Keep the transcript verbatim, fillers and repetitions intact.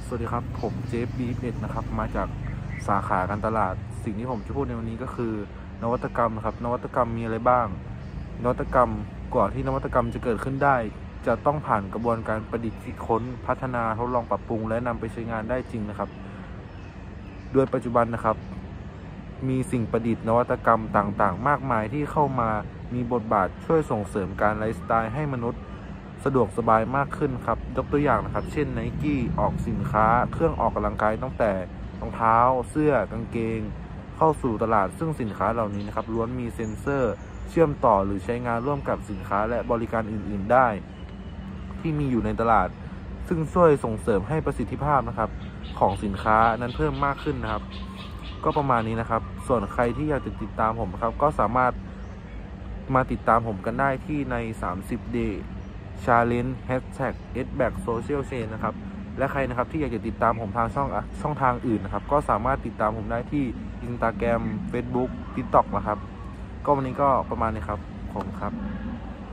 สวัสดีครับผมเจฟบีเอ็ดนะครับมาจากสาขาการตลาดสิ่งที่ผมจะพูดในวันนี้ก็คือนวัตกรรมนะครับนวัตกรรมมีอะไรบ้างนวัตกรรมกว่าที่นวัตกรรมจะเกิดขึ้นได้จะต้องผ่านกระบวนการประดิษฐ์คิดค้นพัฒนาทดลองปรับปรุงและนำไปใช้งานได้จริงนะครับโดยปัจจุบันนะครับมีสิ่งประดิษฐ์นวัตกรรมต่างๆมากมายที่เข้ามามีบทบาทช่วยส่งเสริมการไลฟ์สไตล์ให้มนุษย์สะดวกสบายมากขึ้นครับยกตัวอย่างนะครับเช่น Nike ออกสินค้าเครื่องออกกำลังกายตั้งแต่รองเท้าเสื้อกางเกงเข้าสู่ตลาดซึ่งสินค้าเหล่านี้นะครับล้วนมีเซ็นเซอร์เชื่อมต่อหรือใช้งานร่วมกับสินค้าและบริการอื่นๆได้ที่มีอยู่ในตลาดซึ่งช่วยส่งเสริมให้ประสิทธิภาพนะครับของสินค้านั้นเพิ่มมากขึ้นนะครับก็ประมาณนี้นะครับส่วนใครที่อยากจะติดตามผมนะครับก็สามารถมาติดตามผมกันได้ที่ในสามสิบ day challenge hashtag s b a c social chain นะครับและใครนะครับที่อยากจะติดตามผมทางช่องช่องทางอื่นนะครับก็สามารถติดตามผมได้ที่ Instagram Facebook TikTok นะครับก็วันนี้ก็ประมาณนี้ครับขอบคุณครับ